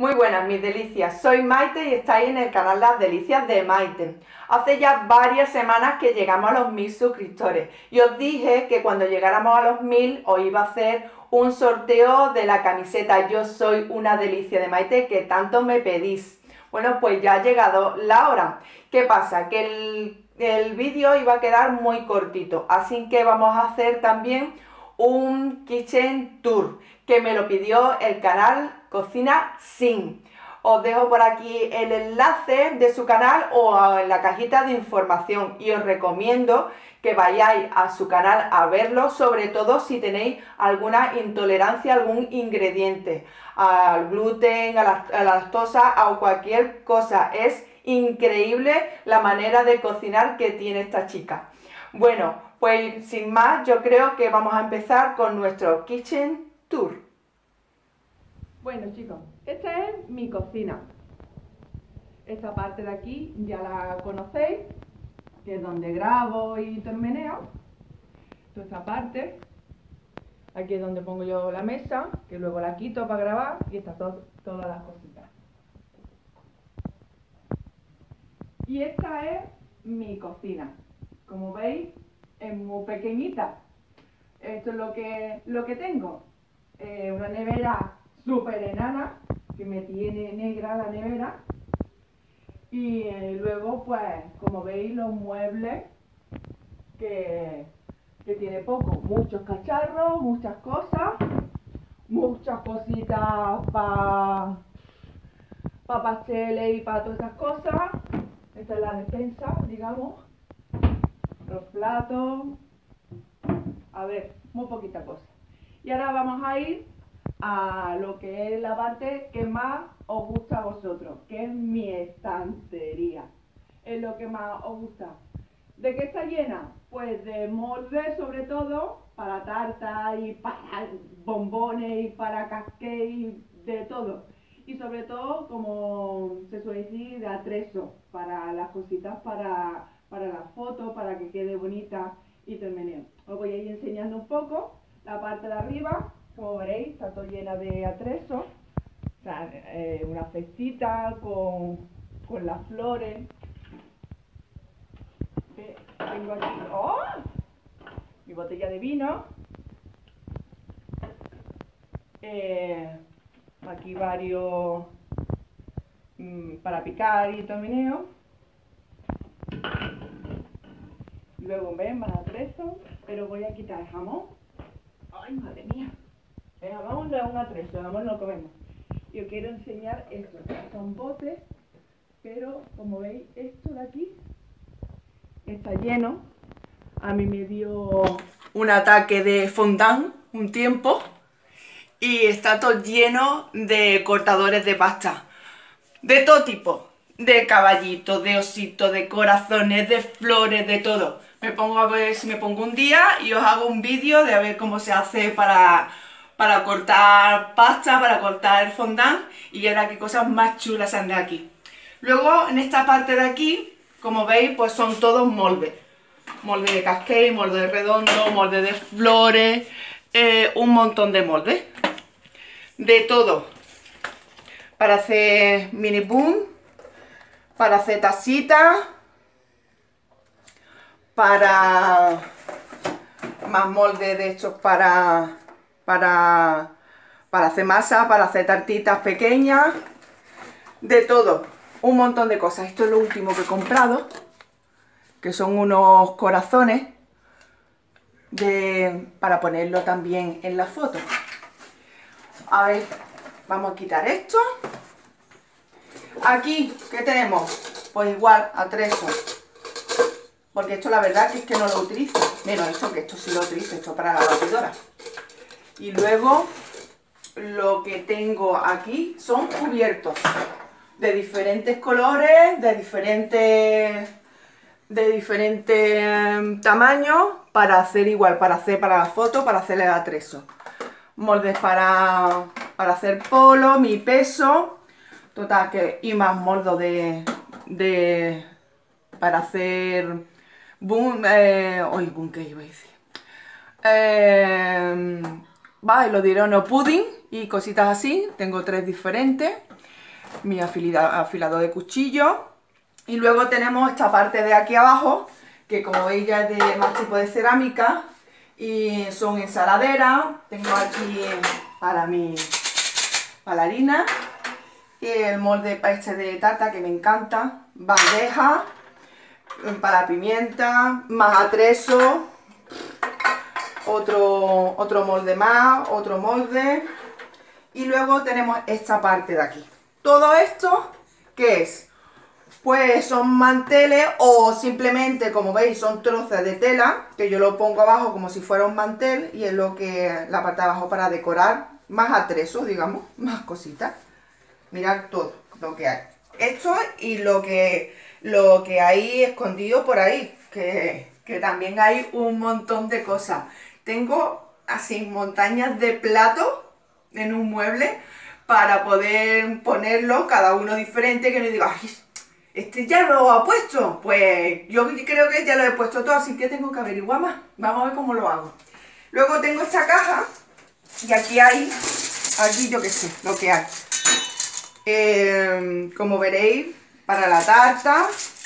Muy buenas mis delicias, soy Maite y estáis en el canal Las Delicias de Maite. Hace ya varias semanas que llegamos a los 1000 suscriptores y os dije que cuando llegáramos a los 1000 os iba a hacer un sorteo de la camiseta Yo soy una delicia de Maite que tanto me pedís. Bueno, pues ya ha llegado la hora. ¿Qué pasa? Que el vídeo iba a quedar muy cortito, así que vamos a hacer también un kitchen tour que me lo pidió el canal Cocina Sin. Os dejo por aquí el enlace de su canal o en la cajita de información y os recomiendo que vayáis a su canal a verlo, sobre todo si tenéis alguna intolerancia a algún ingrediente, al gluten, a la lactosa o cualquier cosa. Es increíble la manera de cocinar que tiene esta chica. Bueno, pues sin más, yo creo que vamos a empezar con nuestro kitchen tour. Bueno chicos, esta es mi cocina. Esta parte de aquí ya la conocéis, que es donde grabo y termeneo. Toda esta parte, aquí es donde pongo yo la mesa, que luego la quito para grabar y está todas las cositas. Y esta es mi cocina. Como veis, es muy pequeñita. Esto es lo que tengo. Una nevera súper enana, que me tiene negra la nevera. Y luego, pues, como veis, los muebles que tiene poco. Muchos cacharros, muchas cosas, muchas cositas para pasteles y para todas esas cosas. Esta es la despensa, digamos. Los platos. A ver, muy poquita cosa. Y ahora vamos a ir a lo que es la parte que más os gusta a vosotros, que es mi estantería. Es lo que más os gusta. ¿De qué está llena? Pues de moldes, sobre todo, para tartas y para bombones y para cupcakes y de todo. Y sobre todo, como se suele decir, de atrezo, para las cositas, para las fotos, para que quede bonita y termine. Os voy a ir enseñando un poco la parte de arriba. Como veréis, está todo llena de atrezo. O sea, una cestita con las flores. Tengo aquí mi botella de vino. Aquí varios para picar y termineo. Luego ven, más atrezo, pero voy a quitar el jamón. ¡Ay, madre mía! El jamón no es un atrezo, el jamón no lo comemos. Yo quiero enseñar esto. Son botes, pero como veis, esto de aquí está lleno. A mí me dio un ataque de fondant un tiempo y está todo lleno de cortadores de pasta. De todo tipo. De caballitos, de ositos, de corazones, de flores, de todo. Me pongo a ver si me pongo un día y os hago un vídeo de a ver cómo se hace para cortar pasta, para cortar el fondant y ahora qué cosas más chulas han de aquí. Luego en esta parte de aquí, como veis, pues son todos moldes. Molde de cupcake, molde de redondo, molde de flores, un montón de moldes. De todo. Para hacer mini boom, para hacer tacitas, para más moldes de estos para hacer masa, para hacer tartitas pequeñas, de todo, un montón de cosas. Esto es lo último que he comprado, que son unos corazones para ponerlo también en la foto. A ver, vamos a quitar esto. Aquí, ¿qué tenemos? Pues igual, atrezo. Porque esto la verdad que es que no lo utilizo. Menos esto, que esto sí lo utilizo, esto para la batidora. Y luego, lo que tengo aquí son cubiertos. De diferentes colores, de diferentes tamaños. Para hacer igual, para la foto, para hacer el atrezo. Moldes para hacer polo, mi peso. Total, y más moldos para hacer boom, boom, ¿qué iba a decir? Lo diré, no, pudding y cositas así. Tengo 3 diferentes. mi afilador de cuchillo. Y luego tenemos esta parte de aquí abajo, que como veis ya es de más tipo de cerámica. Y son ensaladeras. Tengo aquí para mi bailarina. Y el molde este de tarta que me encanta. Bandeja para pimienta, más atrezo. Otro molde más, otro molde. Y luego tenemos esta parte de aquí. Todo esto, ¿qué es? Pues son manteles o simplemente, como veis, son trozos de tela que yo lo pongo abajo como si fuera un mantel y es lo que la parte de abajo para decorar, más atrezos, digamos, más cositas. Mirad todo lo que hay. Esto y lo que hay escondido por ahí, que también hay un montón de cosas. Tengo así montañas de platos en un mueble para poder ponerlo, cada uno diferente, que no diga, ay, este ya lo ha puesto. Pues yo creo que ya lo he puesto todo, así que tengo que averiguar más. Vamos a ver cómo lo hago. Luego tengo esta caja y aquí hay, aquí yo qué sé, lo que hay. Como veréis, para la tarta,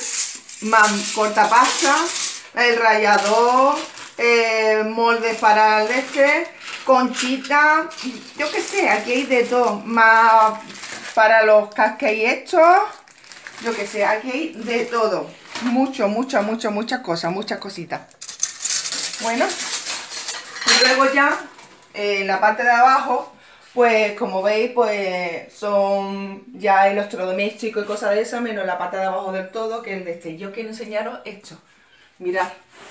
cortapasta, el rallador, moldes para el conchita, yo qué sé, aquí hay de todo, más para los cupcakes estos, yo qué sé, aquí hay de todo, muchas cosas, muchas cositas. Bueno, y luego ya, en la parte de abajo, pues como veis, pues son ya electrodomésticos y cosas de esas, menos la parte de abajo del todo, que es el de este. Yo quiero enseñaros esto, mirad.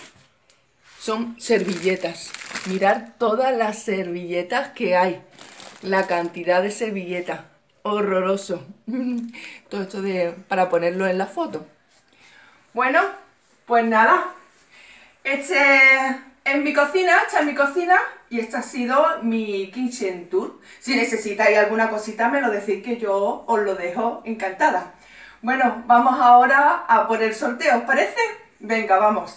Son servilletas. Mirad todas las servilletas que hay. La cantidad de servilletas. Horroroso. Todo esto para ponerlo en la foto. Bueno, pues nada. Esta es mi cocina y esta ha sido mi kitchen tour. Si necesitáis alguna cosita me lo decís que yo os lo dejo encantada. Bueno, vamos ahora a por el sorteo, ¿os parece? Venga, vamos.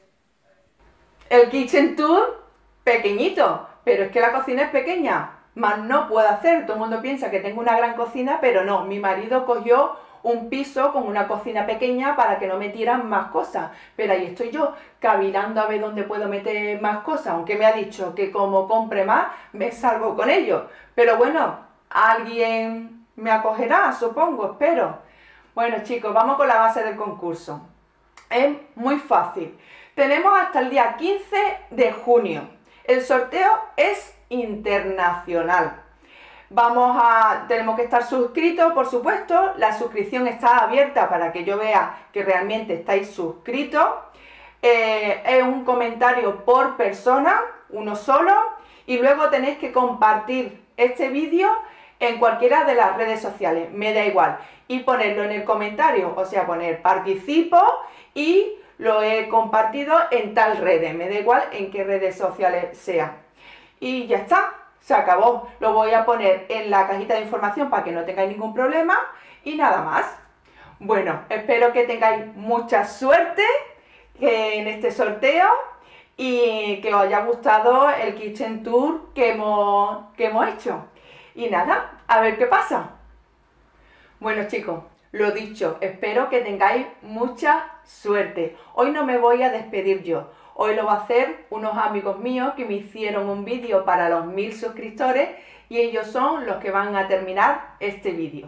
El kitchen tour pequeñito, pero es que la cocina es pequeña, más no puedo hacer. Todo el mundo piensa que tengo una gran cocina, pero no. Mi marido cogió un piso con una cocina pequeña para que no metieran más cosas, pero ahí estoy yo cavilando a ver dónde puedo meter más cosas, aunque me ha dicho que como compre más me salgo con ello. Pero bueno, alguien me acogerá, supongo, espero. Bueno chicos, vamos con la base del concurso. Es muy fácil. Tenemos hasta el día 15 de junio. El sorteo es internacional. Tenemos que estar suscritos, por supuesto. La suscripción está abierta para que yo vea que realmente estáis suscritos. Es un comentario por persona, uno solo. Y luego tenéis que compartir este vídeo en cualquiera de las redes sociales. Me da igual. Y ponerlo en el comentario, o sea, poner participo y lo he compartido en tal redes, me da igual en qué redes sociales sea. Y ya está, se acabó. Lo voy a poner en la cajita de información para que no tengáis ningún problema y nada más. Bueno, espero que tengáis mucha suerte en este sorteo y que os haya gustado el kitchen tour que hemos hecho. Y nada, a ver qué pasa. Bueno chicos, lo dicho, espero que tengáis mucha suerte. Hoy no me voy a despedir yo. Hoy lo va a hacer unos amigos míos que me hicieron un vídeo para los 1000 suscriptores y ellos son los que van a terminar este vídeo.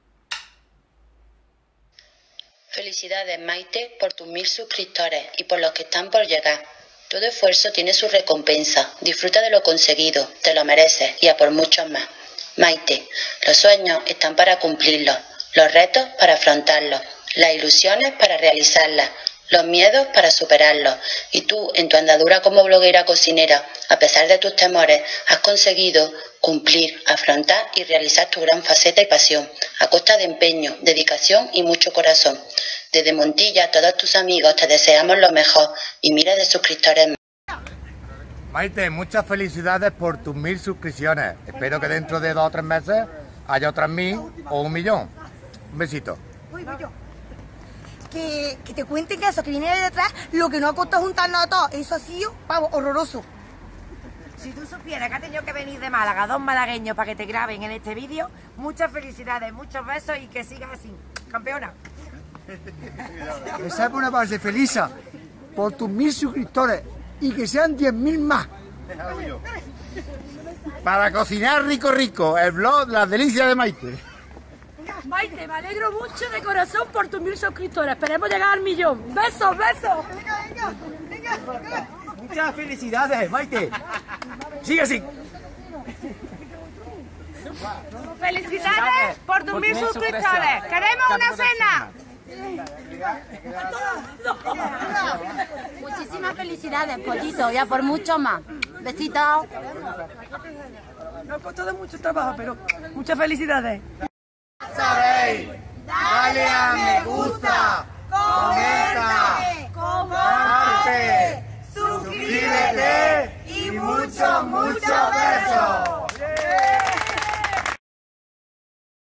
Felicidades Maite por tus 1000 suscriptores y por los que están por llegar. Todo esfuerzo tiene su recompensa. Disfruta de lo conseguido, te lo mereces y a por muchos más. Maite, los sueños están para cumplirlos. Los retos para afrontarlos, las ilusiones para realizarlas, los miedos para superarlos. Y tú, en tu andadura como bloguera cocinera, a pesar de tus temores, has conseguido cumplir, afrontar y realizar tu gran faceta y pasión, a costa de empeño, dedicación y mucho corazón. Desde Montilla, todos tus amigos te deseamos lo mejor y miles de suscriptores. Maite, muchas felicidades por tus 1000 suscripciones. Espero que dentro de 2 o 3 meses haya otras 1000 o 1 millón. Un besito. Voy yo. Que te cuenten que eso que viene de detrás, lo que no ha costado juntarnos a todos, eso ha sido, vamos, horroroso. Si tú supieras que ha tenido que venir de Málaga 2 malagueños para que te graben en este vídeo, muchas felicidades, muchos besos y que sigas así. Campeona. Que seas una base feliz por tus 1000 suscriptores y que sean 10.000 más. Para cocinar rico rico, el blog Las Delicias de Maite. Maite, me alegro mucho de corazón por tus 1000 suscriptores. Esperemos llegar al 1.000.000. ¡Besos, besos! Muchas felicidades, Maite. Sigue así. ¡Felicidades por tus 1000 suscriptores! ¡Queremos una cena! Muchísimas felicidades, pollito, ya por mucho más. Besitos. Nos costó de mucho trabajo, pero muchas felicidades. ¿Sabéis? Dale a me gusta, comenta, comparte, suscríbete y mucho, mucho